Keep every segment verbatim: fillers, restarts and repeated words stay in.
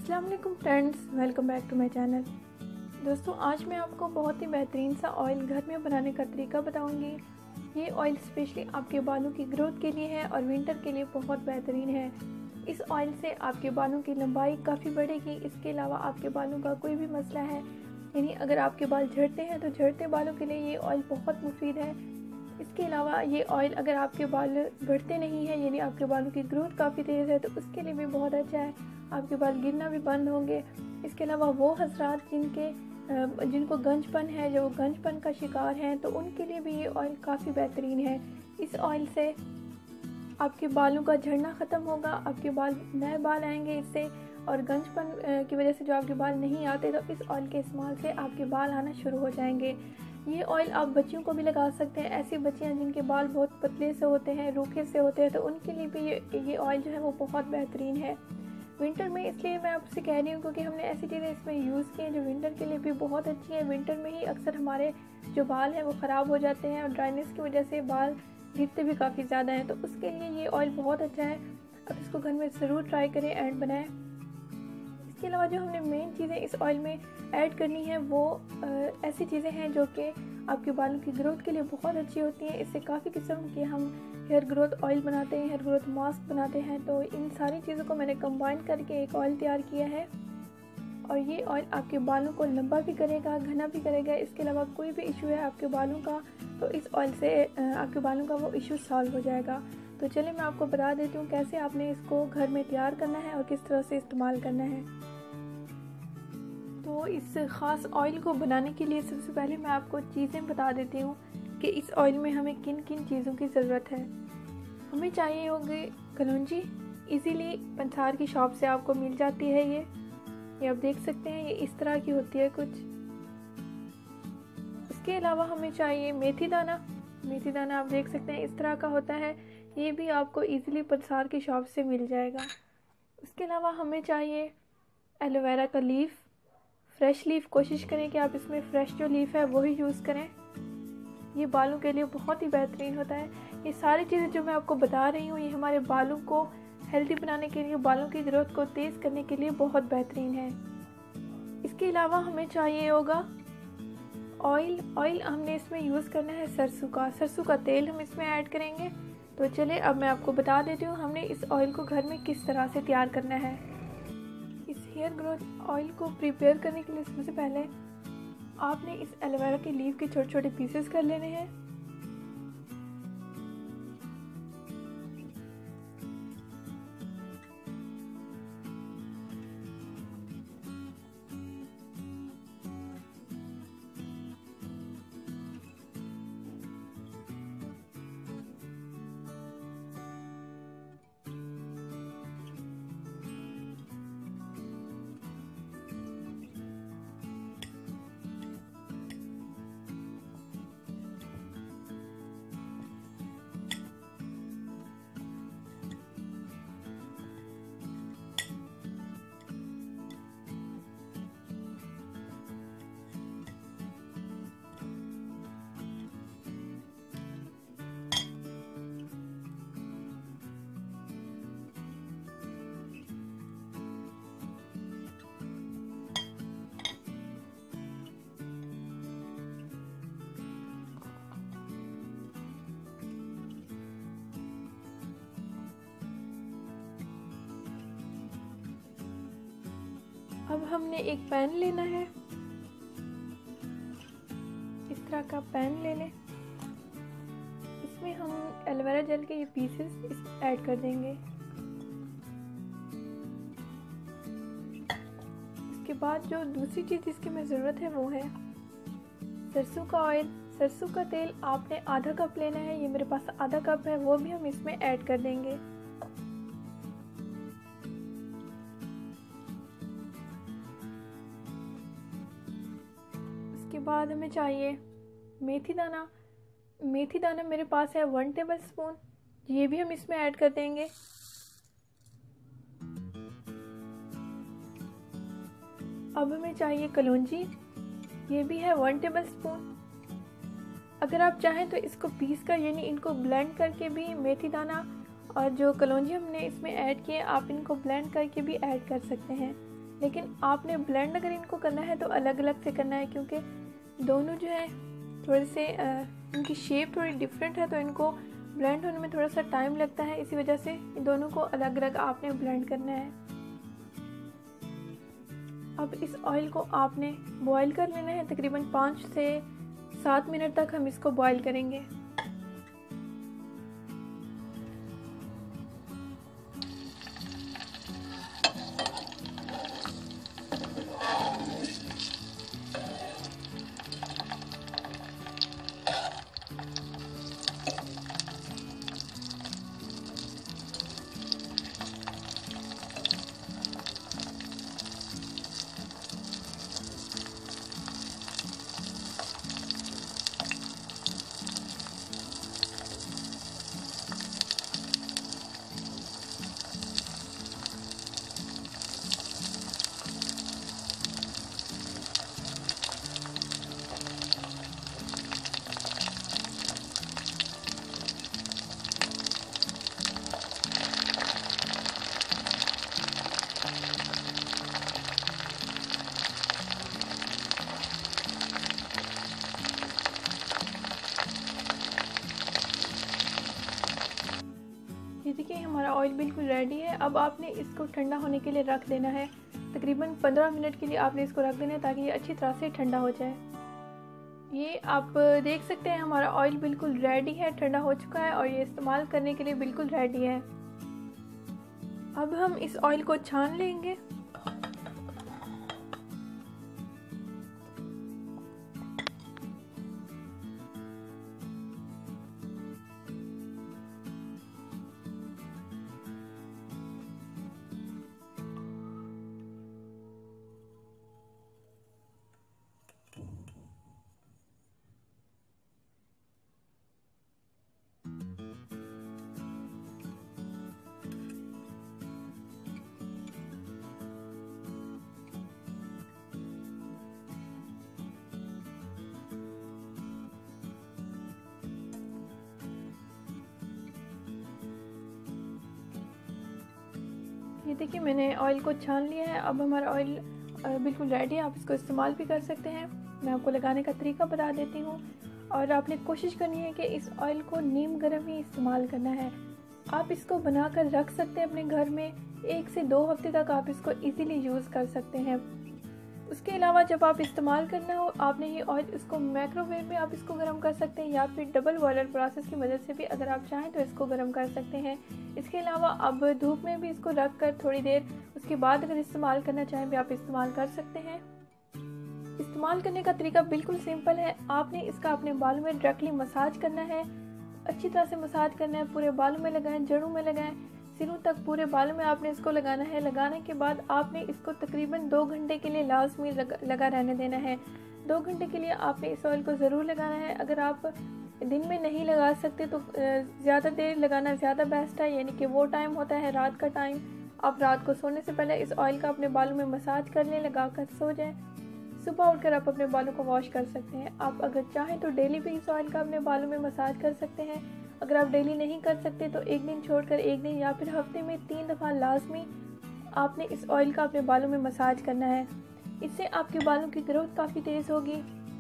अस्सलाम वालेकुम friends, welcome back to my channel. दोस्तों, आज मैं आपको बहुत ही बेहतरीन सा ऑयल घर में बनाने का तरीका बताऊंगी। ये ऑयल स्पेशली आपके बालों की ग्रोथ के लिए है और विंटर के लिए बहुत बेहतरीन है। इस ऑयल से आपके बालों की लंबाई काफ़ी बढ़ेगी। इसके अलावा आपके बालों का कोई भी मसला है, यानी अगर आपके बाल झड़ते हैं तो झड़ते बालों के लिए ये ऑयल बहुत मुफीद है। इसके अलावा ये ऑयल अगर आपके बाल बढ़ते नहीं है, यानी आपके बालों की ग्रोथ काफ़ी तेज़ है, तो उसके लिए भी बहुत अच्छा है। आपके बाल गिरना भी बंद होंगे। इसके अलावा वो हजरात जिनके जिनको गंजपन है, जो गंजपन का शिकार हैं, तो उनके लिए भी ये ऑयल काफ़ी बेहतरीन है। इस ऑयल से आपके बालों का झड़ना ख़त्म होगा, आपके बाल नए बाल आएंगे इससे, और गंजपन की वजह से जो आपके बाल नहीं आते, तो इस ऑयल के इस्तेमाल से आपके बाल आना शुरू हो जाएंगे। ये ऑयल आप बच्चियों को भी लगा सकते हैं। ऐसी बच्चियां जिनके बाल बहुत पतले से होते हैं, रूखे से होते हैं, तो उनके लिए भी ये ये ऑयल जो है वो बहुत बेहतरीन है विंटर में। इसलिए मैं आपसे कह रही हूँ क्योंकि हमने ऐसी चीज़ें इसमें यूज़ की हैं जो विंटर के लिए भी बहुत अच्छी है। विंटर में ही अक्सर हमारे जो बाल हैं वो ख़राब हो जाते हैं और ड्राइनेस की वजह से बाल गिरते भी काफ़ी ज़्यादा हैं, तो उसके लिए ये ऑयल बहुत अच्छा है। आप इसको घर में ज़रूर ट्राई करें एंड बनाएं। इसके अलावा जो हमने मेन चीज़ें इस ऑयल में ऐड करनी है वो आ, ऐसी चीज़ें हैं जो कि आपके बालों की ग्रोथ के लिए बहुत अच्छी होती हैं। इससे काफ़ी किस्म के हम हेयर ग्रोथ ऑयल बनाते हैं, हेयर ग्रोथ मास्क बनाते हैं। तो इन सारी चीज़ों को मैंने कंबाइन करके एक ऑयल तैयार किया है, और ये ऑयल आपके बालों को लंबा भी करेगा, घना भी करेगा। इसके अलावा कोई भी इशू है आपके बालों का, तो इस ऑयल से आपके बालों का वो इशू सॉल्व हो जाएगा। तो चलिए मैं आपको बता देती हूँ कैसे आपने इसको घर में तैयार करना है और किस तरह से इस्तेमाल करना है। तो इस ख़ास ऑयल को बनाने के लिए सबसे पहले मैं आपको चीज़ें बता देती हूँ कि इस ऑयल में हमें किन किन चीज़ों की ज़रूरत है। हमें चाहिए होगी कलौंजी। इजीली पंसार की शॉप से आपको मिल जाती है। ये ये आप देख सकते हैं, ये इस तरह की होती है कुछ। इसके अलावा हमें चाहिए मेथी दाना। मेथी दाना आप देख सकते हैं इस तरह का होता है, ये भी आपको इजीली पंसार की शॉप से मिल जाएगा। इसके अलावा हमें चाहिए एलोवेरा का लीफ, फ्रेश लीफ। कोशिश करें कि आप इसमें फ्रेश जो लीफ है वही यूज़ करें, ये बालों के लिए बहुत ही बेहतरीन होता है। ये सारी चीज़ें जो मैं आपको बता रही हूँ, ये हमारे बालों को हेल्दी बनाने के लिए, बालों की ग्रोथ को तेज़ करने के लिए बहुत बेहतरीन है। इसके अलावा हमें चाहिए होगा ऑयल। ऑयल हमने इसमें यूज़ करना है सरसों का सरसों का तेल हम इसमें ऐड करेंगे। तो चलिए अब मैं आपको बता देती हूँ हमने इस ऑयल को घर में किस तरह से तैयार करना है। इस हेयर ग्रोथ ऑयल को प्रिपेयर करने के लिए सबसे पहले आपने इस एलोवेरा के लीफ के छोटे छोटे पीसेस कर लेने हैं। अब हमने एक पैन लेना है, इस तरह का पैन ले लें। इसमें हम एलोवेरा जेल के ये पीसेस ऐड कर देंगे। इसके बाद जो दूसरी चीज़ जिसकी हमें ज़रूरत है वो है सरसों का ऑयल। सरसों का तेल आपने आधा कप लेना है, ये मेरे पास आधा कप है, वो भी हम इसमें ऐड कर देंगे। इसके बाद हमें चाहिए मेथी दाना। मेथी दाना मेरे पास है वन टेबल स्पून, ये भी हम इसमें ऐड कर देंगे। अब हमें चाहिए कलौंजी, ये भी है वन टेबल स्पून। अगर आप चाहें तो इसको पीस कर, यानी इनको ब्लेंड करके भी मेथी दाना और जो कलौंजी हमने इसमें ऐड किए, आप इनको ब्लेंड करके भी ऐड कर सकते हैं। लेकिन आपने ब्लेंड अगर इनको करना है तो अलग अलग से करना है, क्योंकि दोनों जो है थोड़े से इनकी शेप थोड़ी डिफरेंट है, तो इनको ब्लेंड होने में थोड़ा सा टाइम लगता है। इसी वजह से इन दोनों को अलग अलग आपने ब्लेंड करना है। अब इस ऑयल को आपने बॉईल कर लेना है, तकरीबन पाँच से सात मिनट तक हम इसको बॉईल करेंगे। ये देखिए हमारा ऑयल बिल्कुल रेडी है। अब आपने इसको ठंडा होने के लिए रख देना है। तकरीबन पंद्रह मिनट के लिए आपने इसको रख देना है ताकि ये अच्छी तरह से ठंडा हो जाए। ये आप देख सकते हैं हमारा ऑयल बिल्कुल रेडी है, ठंडा हो चुका है और ये इस्तेमाल करने के लिए बिल्कुल रेडी है। अब हम इस ऑयल को छान लेंगे। ये देखिए मैंने ऑयल को छान लिया है। अब हमारा ऑयल बिल्कुल रेडी है, आप इसको इस्तेमाल भी कर सकते हैं। मैं आपको लगाने का तरीका बता देती हूँ और आपने कोशिश करनी है कि इस ऑयल को नीम गर्म ही इस्तेमाल करना है। आप इसको बनाकर रख सकते हैं अपने घर में, एक से दो हफ्ते तक आप इसको इजीली यूज़ कर सकते हैं। उसके अलावा जब आप इस्तेमाल करना हो आपने ये ऑयल इसको माइक्रोवेव में आप इसको गर्म कर सकते हैं या फिर डबल बॉयलर प्रोसेस की मदद से भी अगर आप चाहें तो इसको गर्म कर सकते हैं। इसके अलावा अब धूप में भी इसको रख कर थोड़ी देर उसके बाद अगर इस्तेमाल करना चाहें भी आप इस्तेमाल कर सकते हैं। इस्तेमाल करने का तरीका बिल्कुल सिंपल है। आपने इसका अपने बालों में डायरेक्टली मसाज करना है, अच्छी तरह से मसाज करना है। पूरे बालों में लगाएं, जड़ों में लगाएं, सिरों तक पूरे बालों में आपने इसको लगाना है। लगाने के बाद आपने इसको तकरीबन दो घंटे के लिए लाजमी लगा, लगा रहने देना है। दो घंटे के लिए आपने इस ऑयल को ज़रूर लगाना है। अगर आप दिन में नहीं लगा सकते तो ज़्यादा देर लगाना ज़्यादा बेस्ट है, यानी कि वो टाइम होता है रात का टाइम। आप रात को सोने से पहले इस ऑयल का अपने बालों में मसाज कर लें, लगा कर सो जाएं। सुबह उठकर आप अपने बालों को वॉश कर सकते हैं। आप अगर चाहें तो डेली भी इस ऑयल का अपने बालों में मसाज कर सकते हैं। अगर आप डेली नहीं कर सकते तो एक दिन छोड़कर एक दिन या फिर हफ्ते में तीन दफ़ा लाजमी आपने इस ऑयल का अपने बालों में मसाज करना है। इससे आपके बालों की ग्रोथ काफ़ी तेज़ होगी।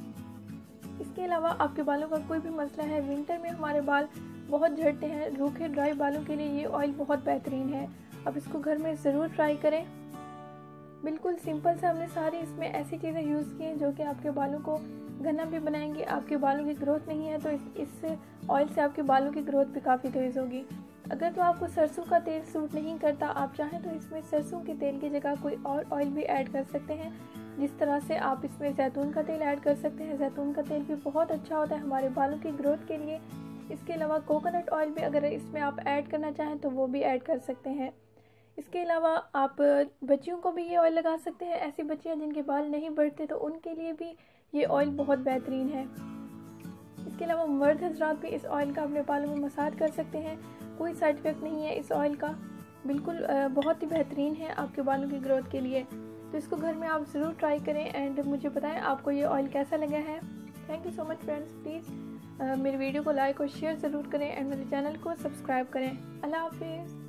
इसके अलावा आपके बालों का कोई भी मसला है, विंटर में हमारे बाल बहुत झड़ते हैं, रूखे ड्राई बालों के लिए ये ऑयल बहुत बेहतरीन है। आप इसको घर में ज़रूर ट्राई करें। बिल्कुल सिंपल से हमने सारी इसमें ऐसी चीज़ें यूज़ की हैं जो कि आपके बालों को घना भी बनाएंगे। आपके बालों की ग्रोथ नहीं है तो इस इस ऑयल से आपके बालों की ग्रोथ भी काफ़ी तेज़ होगी। अगर तो आपको सरसों का तेल सूट नहीं करता, आप चाहें तो इसमें सरसों के तेल की जगह कोई और ऑयल भी ऐड कर सकते हैं। जिस तरह से आप इसमें जैतून का तेल ऐड कर सकते हैं। जैतून का तेल भी बहुत अच्छा होता है हमारे बालों की ग्रोथ के लिए। इसके अलावा कोकोनट ऑयल भी अगर इसमें आप ऐड करना चाहें तो वो भी ऐड कर सकते हैं। इसके अलावा आप बच्चियों को भी ये ऑयल लगा सकते हैं। ऐसी बच्चियां जिनके बाल नहीं बढ़ते तो उनके लिए भी ये ऑयल बहुत बेहतरीन है। इसके अलावा मर्द हजरात भी इस ऑयल का अपने बालों में मसाज कर सकते हैं। कोई साइड इफेक्ट नहीं है इस ऑयल का, बिल्कुल बहुत ही बेहतरीन है आपके बालों की ग्रोथ के लिए। तो इसको घर में आप ज़रूर ट्राई करें एंड मुझे बताएं आपको ये ऑयल कैसा लगा है। Thank you so much friends. Please मेरे वीडियो को लाइक और शेयर ज़रूर करें एंड मेरे चैनल को सब्सक्राइब करें। अल्लाह हाफिज़।